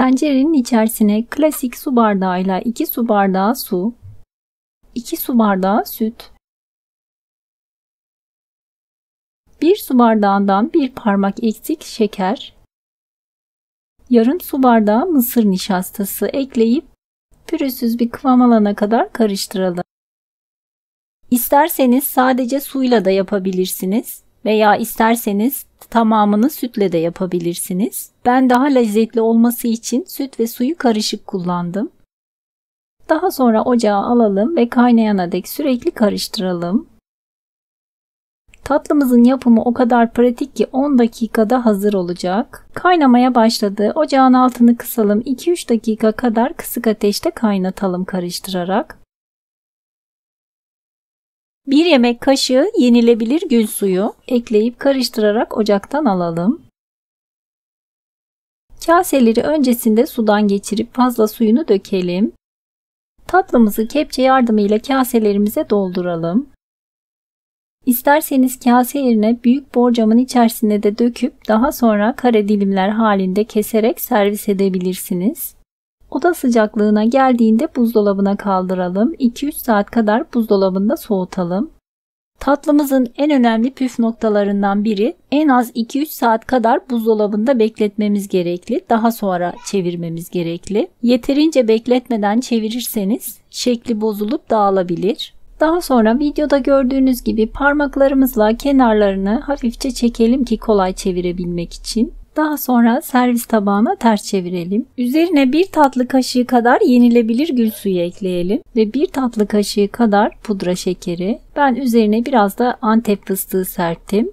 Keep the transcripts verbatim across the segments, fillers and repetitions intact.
Tencerenin içerisine klasik su bardağıyla iki su bardağı su, iki su bardağı süt, bir su bardağından bir parmak eksik şeker, yarım su bardağı mısır nişastası ekleyip pürüzsüz bir kıvam alana kadar karıştıralım. İsterseniz sadece suyla da yapabilirsiniz veya isterseniz tamamını sütle de yapabilirsiniz. Ben daha lezzetli olması için süt ve suyu karışık kullandım. Daha sonra ocağa alalım ve kaynayana dek sürekli karıştıralım. Tatlımızın yapımı o kadar pratik ki on dakikada hazır olacak. Kaynamaya başladı. Ocağın altını kısalım. iki üç dakika kadar kısık ateşte kaynatalım karıştırarak. bir yemek kaşığı yenilebilir gül suyu ekleyip karıştırarak ocaktan alalım. Kaseleri öncesinde sudan geçirip fazla suyunu dökelim. Tatlımızı kepçe yardımıyla kaselerimize dolduralım. İsterseniz kase yerine büyük borcamın içerisine de döküp daha sonra kare dilimler halinde keserek servis edebilirsiniz. Oda sıcaklığına geldiğinde buzdolabına kaldıralım. iki üç saat kadar buzdolabında soğutalım. Tatlımızın en önemli püf noktalarından biri en az iki üç saat kadar buzdolabında bekletmemiz gerekli. Daha sonra çevirmemiz gerekli. Yeterince bekletmeden çevirirseniz şekli bozulup dağılabilir. Daha sonra videoda gördüğünüz gibi parmaklarımızla kenarlarını hafifçe çekelim ki kolay çevirebilmek için. Daha sonra servis tabağına ters çevirelim. Üzerine bir tatlı kaşığı kadar yenilebilir gül suyu ekleyelim ve bir tatlı kaşığı kadar pudra şekeri. Ben üzerine biraz da Antep fıstığı serptim.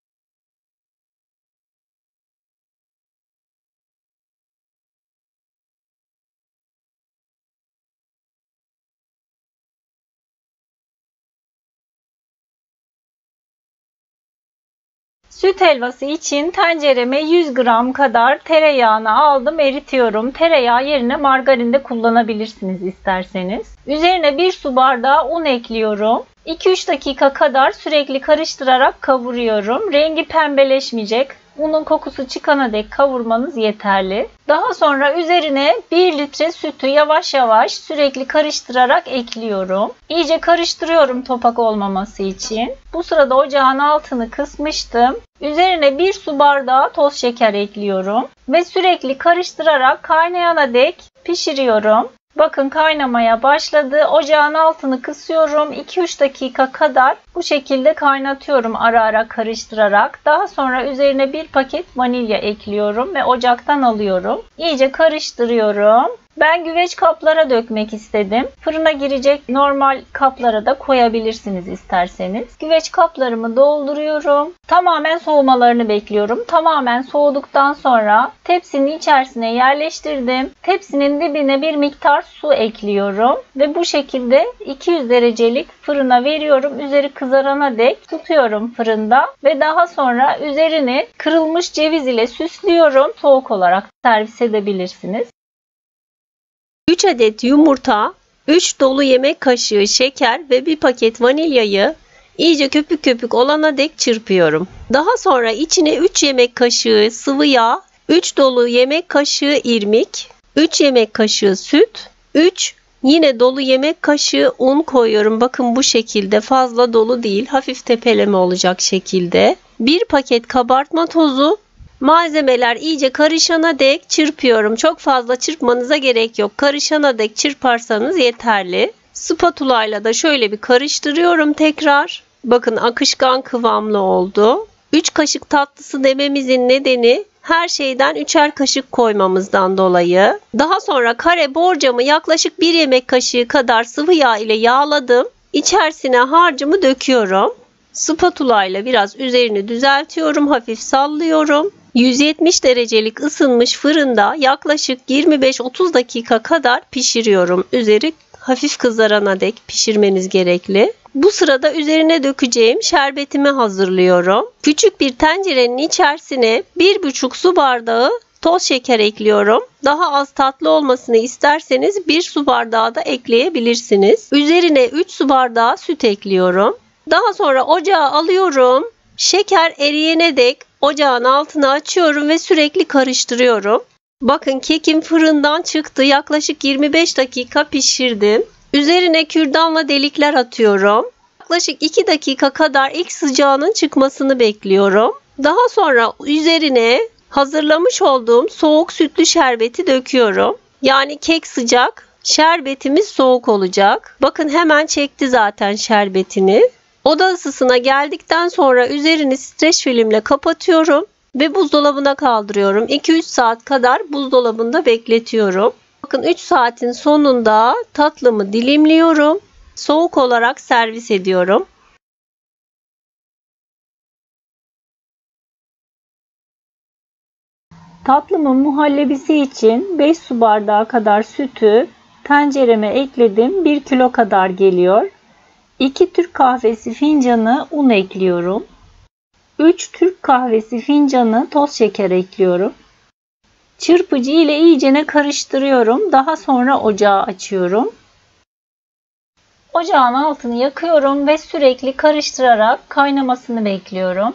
Süt helvası için tencereme yüz gram kadar tereyağını aldım, eritiyorum. Tereyağı yerine margarin de kullanabilirsiniz isterseniz. Üzerine bir su bardağı un ekliyorum. iki üç dakika kadar sürekli karıştırarak kavuruyorum. Rengi pembeleşmeyecek. Unun kokusu çıkana dek kavurmanız yeterli. Daha sonra üzerine bir litre sütü yavaş yavaş sürekli karıştırarak ekliyorum. İyice karıştırıyorum topak olmaması için. Bu sırada ocağın altını kısmıştım. Üzerine bir su bardağı toz şeker ekliyorum ve sürekli karıştırarak kaynayana dek pişiriyorum. Bakın kaynamaya başladı. Ocağın altını kısıyorum. iki üç dakika kadar bu şekilde kaynatıyorum ara ara karıştırarak. Daha sonra üzerine bir paket vanilya ekliyorum ve ocaktan alıyorum. İyice karıştırıyorum. Ben güveç kaplara dökmek istedim. Fırına girecek normal kaplara da koyabilirsiniz isterseniz. Güveç kaplarımı dolduruyorum. Tamamen soğumalarını bekliyorum. Tamamen soğuduktan sonra tepsinin içerisine yerleştirdim. Tepsinin dibine bir miktar su ekliyorum ve bu şekilde iki yüz derecelik fırına veriyorum. Üzeri kızarana dek tutuyorum fırında ve daha sonra üzerini kırılmış ceviz ile süslüyorum. Soğuk olarak servis edebilirsiniz. üç adet yumurta, üç dolu yemek kaşığı şeker ve bir paket vanilyayı iyice köpük köpük olana dek çırpıyorum. Daha sonra içine üç yemek kaşığı sıvı yağ, üç dolu yemek kaşığı irmik, üç yemek kaşığı süt, üç yine dolu yemek kaşığı un koyuyorum. Bakın bu şekilde, fazla dolu değil, hafif tepeleme olacak şekilde. bir paket kabartma tozu. Malzemeler iyice karışana dek çırpıyorum. Çok fazla çırpmanıza gerek yok. Karışana dek çırparsanız yeterli. Spatula ile de şöyle bir karıştırıyorum tekrar. Bakın akışkan kıvamlı oldu. üç kaşık tatlısı dememizin nedeni her şeyden üçer kaşık koymamızdan dolayı. Daha sonra kare borcamı yaklaşık bir yemek kaşığı kadar sıvı yağ ile yağladım. İçerisine harcımı döküyorum. Spatula ile biraz üzerini düzeltiyorum. Hafif sallıyorum. yüz yetmiş derecelik ısınmış fırında yaklaşık yirmi beş otuz dakika kadar pişiriyorum. Üzeri hafif kızarana dek pişirmeniz gerekli. Bu sırada üzerine dökeceğim şerbetimi hazırlıyorum. Küçük bir tencerenin içerisine bir buçuk su bardağı toz şeker ekliyorum. Daha az tatlı olmasını isterseniz bir su bardağı da ekleyebilirsiniz. Üzerine üç su bardağı süt ekliyorum. Daha sonra ocağa alıyorum. Şeker eriyene dek ocağın altını açıyorum ve sürekli karıştırıyorum. Bakın kekim fırından çıktı. Yaklaşık yirmi beş dakika pişirdim. Üzerine kürdanla delikler atıyorum. Yaklaşık iki dakika kadar ilk sıcağının çıkmasını bekliyorum. Daha sonra üzerine hazırlamış olduğum soğuk sütlü şerbeti döküyorum. Yani kek sıcak, şerbetimiz soğuk olacak. Bakın hemen çekti zaten şerbetini. Oda ısısına geldikten sonra üzerini streç filmle kapatıyorum ve buzdolabına kaldırıyorum. iki üç saat kadar buzdolabında bekletiyorum. Bakın üç saatin sonunda tatlımı dilimliyorum. Soğuk olarak servis ediyorum. Tatlımın muhallebisi için beş su bardağı kadar sütü tencereme ekledim. bir kilo kadar geliyor. iki Türk kahvesi fincanı un ekliyorum. üç Türk kahvesi fincanı toz şeker ekliyorum. Çırpıcı ile iyicene karıştırıyorum. Daha sonra ocağı açıyorum. Ocağın altını yakıyorum ve sürekli karıştırarak kaynamasını bekliyorum.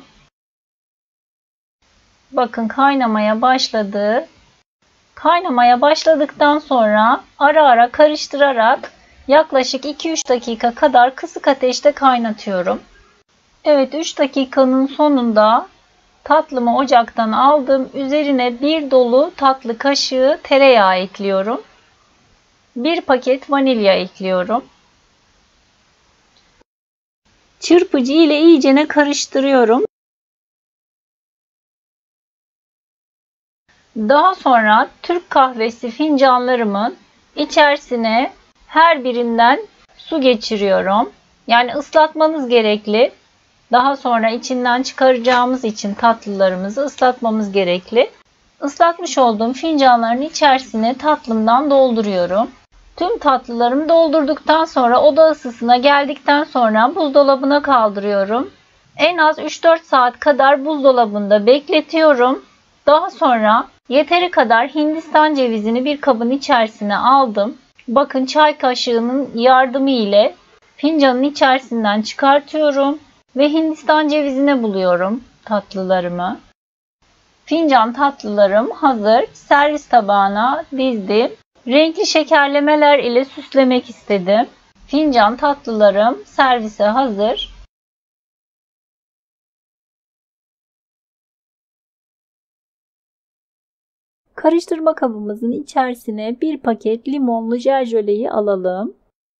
Bakın kaynamaya başladı. Kaynamaya başladıktan sonra ara ara karıştırarak yaklaşık iki üç dakika kadar kısık ateşte kaynatıyorum. Evet, üç dakikanın sonunda tatlımı ocaktan aldım. Üzerine bir dolu tatlı kaşığı tereyağı ekliyorum. bir paket vanilya ekliyorum. Çırpıcı ile iyicene karıştırıyorum. Daha sonra Türk kahvesi fincanlarımın içerisine her birinden su geçiriyorum. Yani ıslatmanız gerekli. Daha sonra içinden çıkaracağımız için tatlılarımızı ıslatmamız gerekli. Islatmış olduğum fincanların içerisine tatlımdan dolduruyorum. Tüm tatlılarımı doldurduktan sonra oda ısısına geldikten sonra buzdolabına kaldırıyorum. En az üç dört saat kadar buzdolabında bekletiyorum. Daha sonra yeteri kadar Hindistan cevizini bir kabın içerisine aldım. Bakın çay kaşığının yardımı ile fincanın içerisinden çıkartıyorum ve Hindistan cevizine buluyorum tatlılarımı. Fincan tatlılarım hazır. Servis tabağına dizdim. Renkli şekerlemeler ile süslemek istedim. Fincan tatlılarım servise hazır. Karıştırma kabımızın içerisine bir paket limonlu jel jöleyi alalım.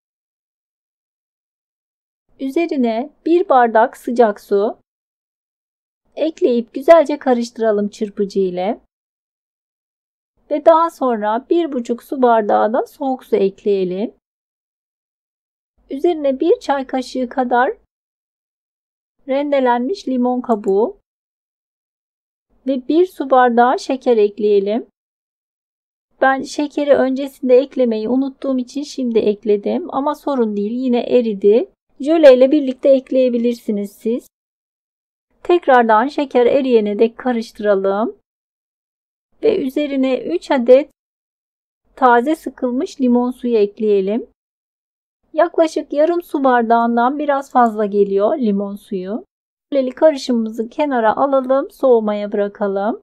Üzerine bir bardak sıcak su ekleyip güzelce karıştıralım çırpıcı ile. Ve daha sonra bir buçuk su bardağı da soğuk su ekleyelim. Üzerine bir çay kaşığı kadar rendelenmiş limon kabuğu ve bir su bardağı şeker ekleyelim. Ben şekeri öncesinde eklemeyi unuttuğum için şimdi ekledim ama sorun değil, yine eridi. Jöle ile birlikte ekleyebilirsiniz siz. Tekrardan şeker eriyene dek karıştıralım. Ve üzerine üç adet taze sıkılmış limon suyu ekleyelim. Yaklaşık yarım su bardağından biraz fazla geliyor limon suyu. Jöleli karışımımızı kenara alalım, soğumaya bırakalım.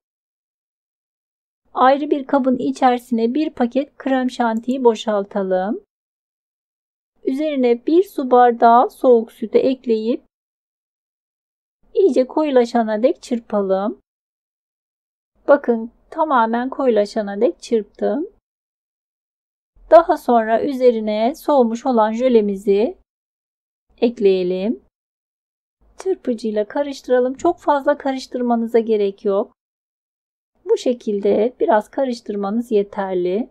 Ayrı bir kabın içerisine bir paket krem şantiyi boşaltalım. Üzerine bir su bardağı soğuk sütü ekleyip iyice koyulaşana dek çırpalım. Bakın tamamen koyulaşana dek çırptım. Daha sonra üzerine soğumuş olan jölemizi ekleyelim. Çırpıcıyla karıştıralım. Çok fazla karıştırmanıza gerek yok. Bu şekilde biraz karıştırmanız yeterli.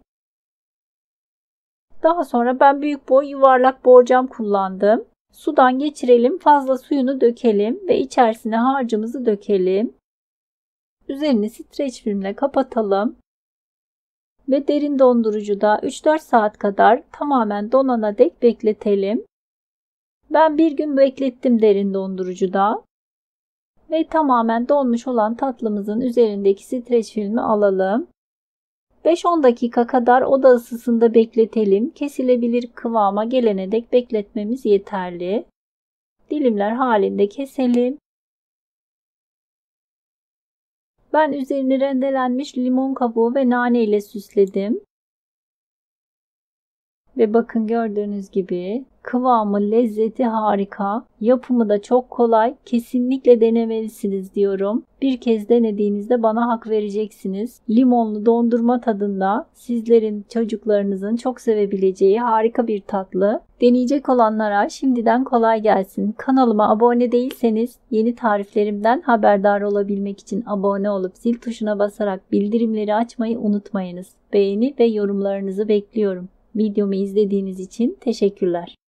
Daha sonra ben büyük boy yuvarlak borcam kullandım. Sudan geçirelim, fazla suyunu dökelim ve içerisine harcımızı dökelim. Üzerini streç filmle kapatalım. Ve derin dondurucuda üç dört saat kadar tamamen donana dek bekletelim. Ben bir gün beklettim derin dondurucuda. Ve tamamen donmuş olan tatlımızın üzerindeki streç filmi alalım. beş on dakika kadar oda ısısında bekletelim. Kesilebilir kıvama gelene dek bekletmemiz yeterli. Dilimler halinde keselim. Ben üzerini rendelenmiş limon kabuğu ve nane ile süsledim. Ve bakın gördüğünüz gibi kıvamı, lezzeti harika. Yapımı da çok kolay. Kesinlikle denemelisiniz diyorum. Bir kez denediğinizde bana hak vereceksiniz. Limonlu dondurma tadında, sizlerin, çocuklarınızın çok sevebileceği harika bir tatlı. Deneyecek olanlara şimdiden kolay gelsin. Kanalıma abone değilseniz yeni tariflerimden haberdar olabilmek için abone olup zil tuşuna basarak bildirimleri açmayı unutmayınız. Beğeni ve yorumlarınızı bekliyorum. Videomu izlediğiniz için teşekkürler.